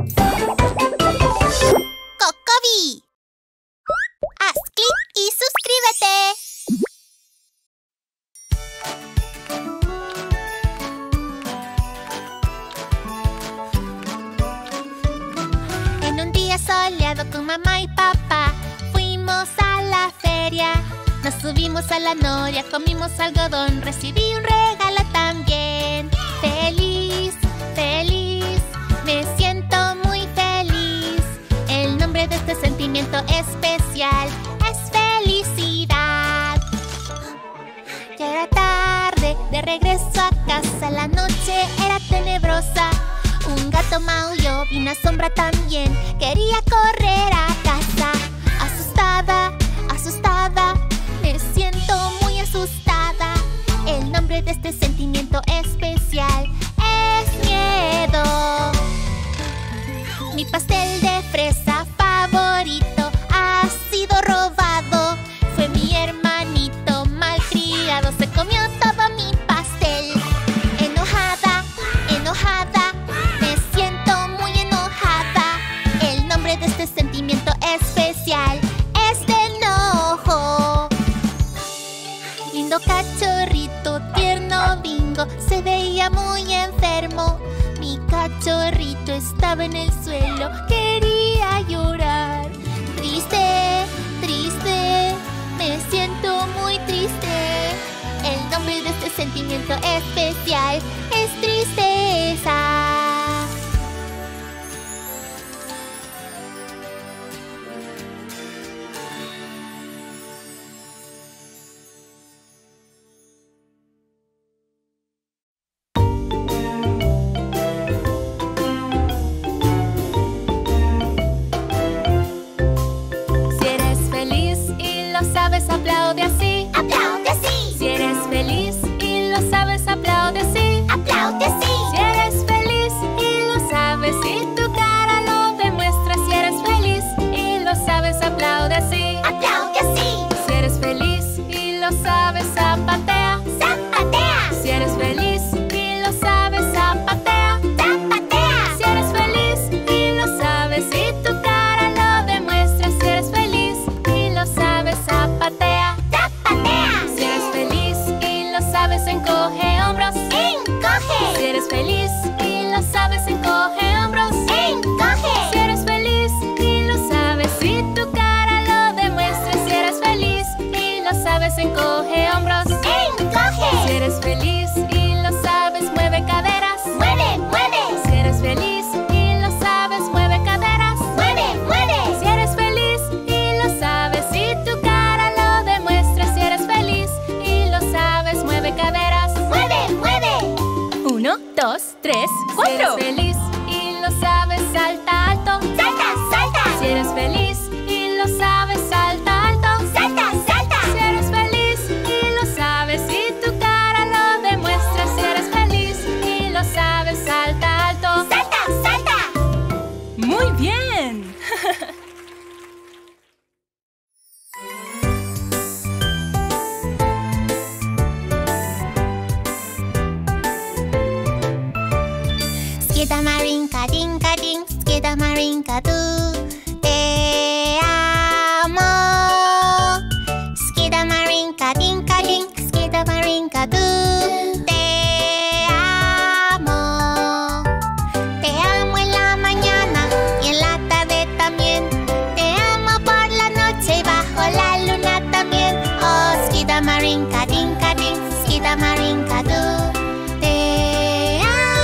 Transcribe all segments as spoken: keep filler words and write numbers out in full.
¡Cocoví! ¡Haz clic y suscríbete! En un día soleado con mamá y papá fuimos a la feria. Nos subimos a la noria, comimos algodón, recibí un regalo también. Feliz, feliz, me siento muy feliz. El nombre de este sentimiento especial es felicidad. Ya era tarde, de regreso a casa, la noche era tenebrosa. Un gato maulló y una sombra también, quería correr a casa. Asustada, asustada, me siento muy asustada. El nombre de este sentimiento especial es miedo. Mi pastel de fresa favorito ha sido robado. Fue mi hermanito malcriado, se comió todo mi pastel. Enojada, enojada, me siento muy enojada. El nombre de este sentimiento especial es de enojo. Lindo cachorrito, tierno Bingo, se veía muy enfermo. Mi cachorrito estaba en el suelo, quería llorar. Triste, triste, me siento muy triste. El nombre de este sentimiento especial es tristeza. Aplaude así, aplaude así. Si eres feliz y lo sabes, aplaude así, aplaude así. Si eres feliz y lo sabes y tu cara lo demuestra. Si eres feliz y lo sabes, aplaude así, aplaude así. Si eres feliz y lo sabes, zapatea, zapatea. Si eres feliz y lo sabes, zapatea, zapatea. Si eres feliz y lo sabes y tu cara lo demuestra. Si eres feliz y lo sabes, zapatea, zapatea. Si eres feliz y lo sabes, encoge hombros, encoge. Si eres feliz y lo sabes, encoge hombros, encoge. Si eres feliz y lo sabes y tu cara lo demuestra. Si eres feliz y lo sabes, encoge hombros, encoge. Si eres feliz y lo sabes, mueve caderas, mueve, mueve. Si eres feliz y lo sabes, mueve caderas, mueve, mueve. Si eres feliz y lo sabes y tu cara lo demuestra. Si eres feliz y lo sabes, mueve caderas, mueve, mueve. Uno, dos, tres, cuatro. Si eres feliz y lo sabes, salta alto, salta, salta. Si eres feliz y lo sabes, salta alto, salta, salta. Si eres feliz y lo sabes y tu cara lo demuestra. Si eres feliz y lo sabes, salta alto, salta, salta. ¡Muy bien! Skidamarinka, dinka, ding, skidamarinka, du. Te amo. Skidamarinka, dinka, ding, skidamarinka, du. Te amo. Te amo en la mañana y en la tarde también. Te amo por la noche y bajo la luna también. Oh, skidamarinka, dinka, ding, skidamarinka, du. Te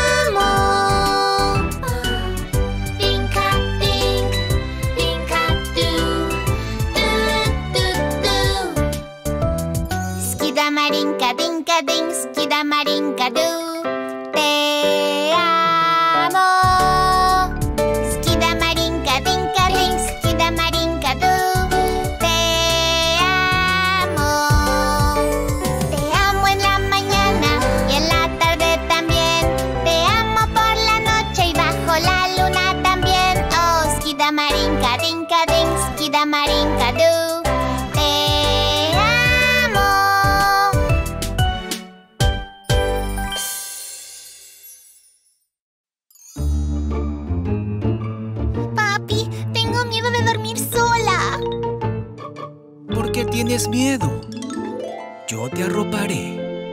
amo. Dinka, ding, dinka, du. Du, du, du. Skidamarinka, dinka, ding, skidamarinka, du. Te amo. Skidamarinka, dinka, ding, skidamarinka, du. Te amo. Te amo en la mañana y en la tarde también. Te amo por la noche y bajo la luna también. Oh, skidamarinka, dinka, ding, skidamarinka, du. Te amo. tienes miedo. Yo te arroparé.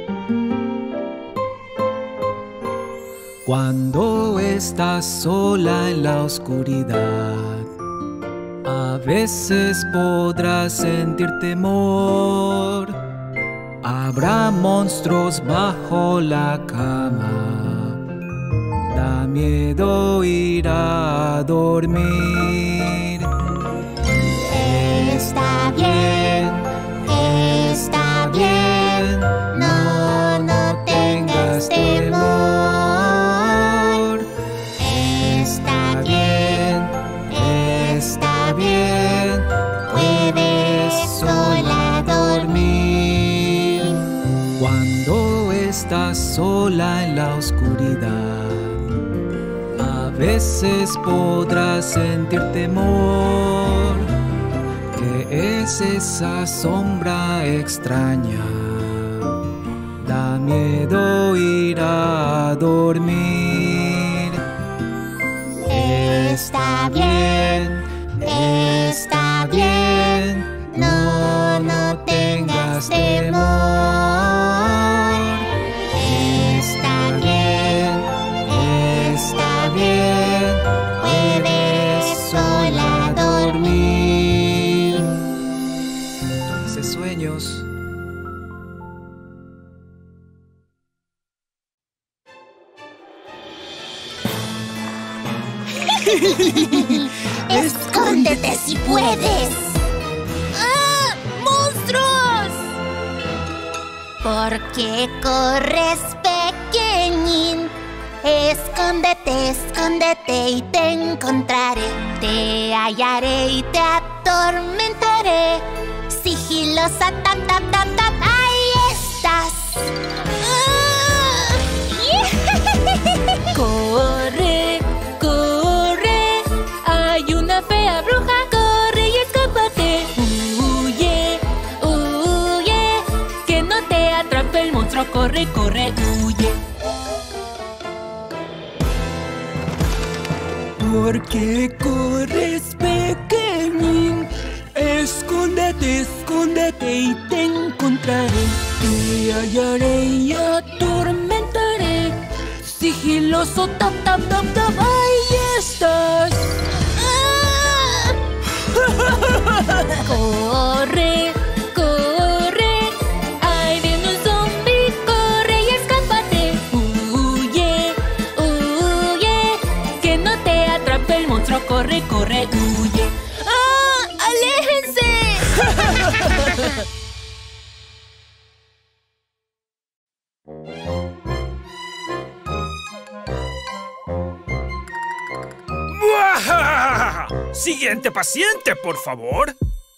Cuando estás sola en la oscuridad, a veces podrás sentir temor. Habrá monstruos bajo la cama. Da miedo ir a dormir. Está bien, está bien. No, no tengas temor. Está bien, está bien. Puedes sola dormir. Cuando estás sola en la oscuridad, a veces podrás sentir temor. ¿Qué es esa sombra extraña? Da miedo ir a dormir. Está bien, está bien. No, no tengas temor. Está bien, está bien. Puedes sola dormir. Dulces sueños. ¡Escóndete si puedes! ¡Ah! ¡Monstruos! ¿Por qué corres, pequeñín? Escóndete, escóndete y te encontraré. Te hallaré y te atormentaré. Sigilosa, tap, tap, tap, tap. ¡Ahí estás! ¡Ah! Corre, corre. Hay una fea bruja. Corre y escápate. Huye, huye. Que no te atrape el monstruo. Corre, corre, huye. ¿Por qué corres, pequeñín? Escóndete, escóndete y te encontraré. Te hallaré y atormentaré. Sigiloso, tap, tap, tap, tap. ¡Ahí estás! ¡Ah! Corre, corre. Ahí viene un zombie. Corre y escápate. Huye, huye. Que no te atrape el monstruo. Corre, corre, huye. ¡Ah! ¡Aléjense! ¡Buah! Siguiente paciente, por favor.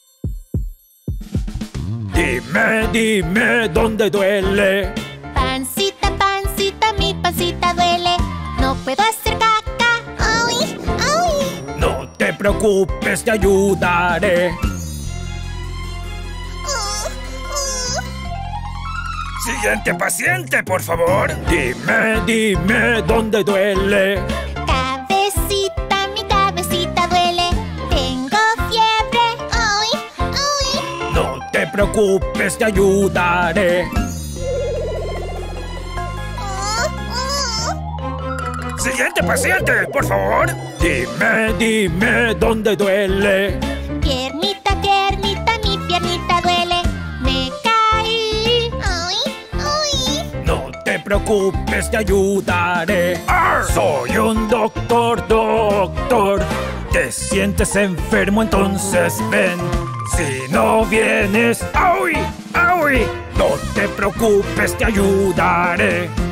Dime, dime, ¿dónde duele? Pancita, pancita, mi pancita duele. No puedo hacer caca. ¡Ay! ¡Ay! No te preocupes, te ayudaré. Uh, uh. Siguiente paciente, por favor. Dime, dime, ¿dónde duele? Cabecita, mi cabecita duele. Tengo fiebre. ¡Ay! ¡Ay! No te preocupes, te ayudaré. Uh, uh. Siguiente paciente, por favor. Dime, dime, ¿dónde duele? Piernita, piernita, mi piernita duele. Me caí. ¡Ay! ¡Ay! No te preocupes, te ayudaré. Soy un doctor, doctor. Te sientes enfermo, entonces ven. Si no vienes, ¡ay! ¡Ay! No te preocupes, te ayudaré.